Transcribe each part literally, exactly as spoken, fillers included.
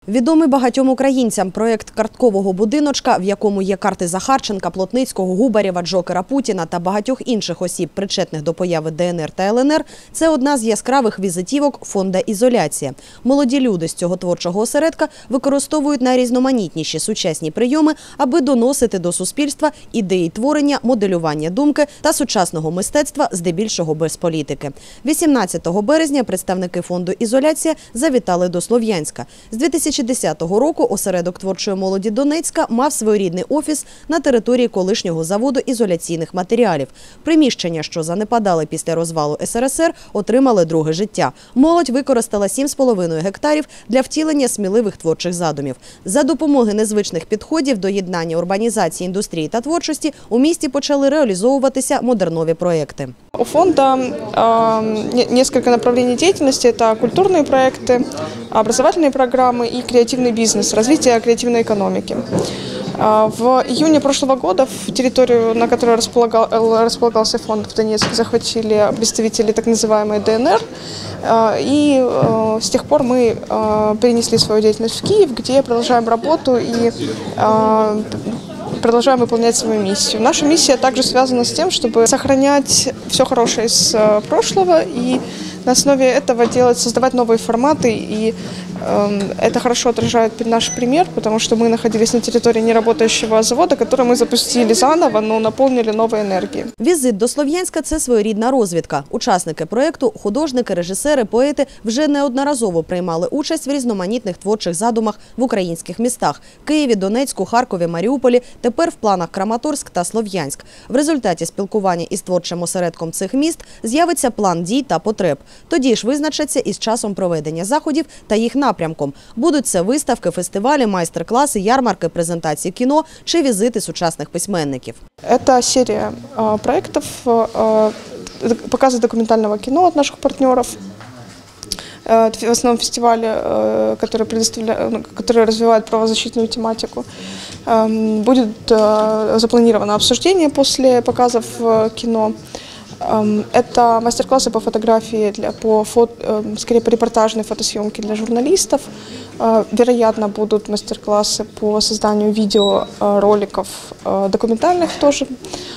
Відомий багатьом українцям проєкт карткового будиночка, в якому є карти Захарченка, Плотницького, Губарєва, Джокера, Путіна та багатьох інших осіб, причетних до появи Де Ен Ер та Ел Ен Ер, це одна з яскравих візитівок фонду «Ізоляція». Молоді люди з цього творчого осередка використовують найрізноманітніші сучасні прийоми, аби доносити до суспільства ідеї творення, моделювання думки та сучасного мистецтва, здебільшого без політики. вісімнадцятого березня представники фонду «Ізоляція» завітали до Слов'янська. З дві тисячі десятого року осередок творчої молоді Донецька мав своєрідний офіс на території колишнього заводу ізоляційних матеріалів. Приміщення, що занепадали після розвалу Ес Ер Ес Ер, отримали друге життя. Молодь використала сім з половиною гектарів для втілення сміливих творчих задумів. За допомоги незвичних підходів до єднання урбанізації, індустрії та творчості у місті почали реалізовуватися модернові проєкти. У фонда э, несколько направлений деятельности. Это культурные проекты, образовательные программы и креативный бизнес, развитие креативной экономики. В июне прошлого года в территорию, на которой располагал, располагался фонд в Донецке, захватили представители так называемой Де Ен Ер. И с тех пор мы перенесли свою деятельность в Киев, где продолжаем работу и продолжаем выполнять свою миссию. Наша миссия также связана с тем, чтобы сохранять все хорошее из прошлого и на основе этого делать, создавать новые форматы. И э, это хорошо отражает наш пример, потому что мы находились на территории неработающего завода, который мы запустили заново, но наполнили новой энергией. Візит до Слов'янська – це своєрідна розвідка. Учасники проєкту, художники, режисери, поети вже неодноразово приймали участь в різноманітних творчих задумах в українських містах – Києві, Донецьку, Харкові, Маріуполі, тепер в планах Краматорськ та Слов'янськ. В результаті спілкування із творчим осередком цих міст з'явиться план дій та потреб. Тоді ж визначаться із часом проведення заходів та їх напрямком. Будуть це виставки, фестивалі, майстер-класи, ярмарки, презентації кіно чи візити сучасних письменників. Это серия э, проектов, э, показы документального кино от наших партнеров. Э, в основном фестивали, э, которые, предоставляют, которые развивают правозащитную тематику. Э, будет э, запланировано обсуждение после показов э, кино. Это мастер-классы по фотографии, для, по фото, скорее по репортажной фотосъемке для журналистов. Вероятно, будут мастер-классы по созданию видеороликов документальных тоже.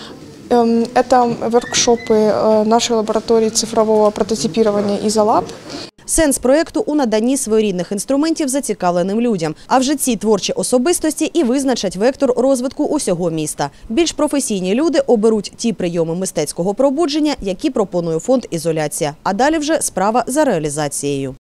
Это воркшопы нашей лаборатории цифрового прототипирования «Ізолаб». Сенс проєкту у наданні своєрідних інструментів зацікавленим людям. А вже ці творчі особистості і визначать вектор розвитку усього міста. Більш професійні люди оберуть ті прийоми мистецького пробудження, які пропонує фонд «Ізоляція». А далі вже справа за реалізацією.